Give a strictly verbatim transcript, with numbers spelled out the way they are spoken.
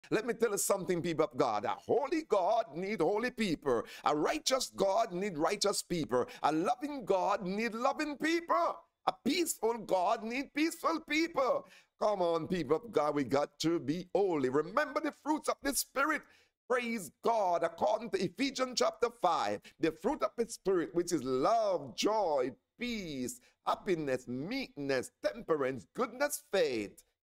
Let me tell you something, people of God. A holy God need holy people. A righteous God need righteous people. A loving God need loving people. A peaceful God need peaceful people. Come on, people of God, we got to be holy. Remember the fruits of the Spirit. Praise God. According to Ephesians chapter five, the fruit of the Spirit, which is love, joy, peace, happiness, meekness, temperance, goodness, faith,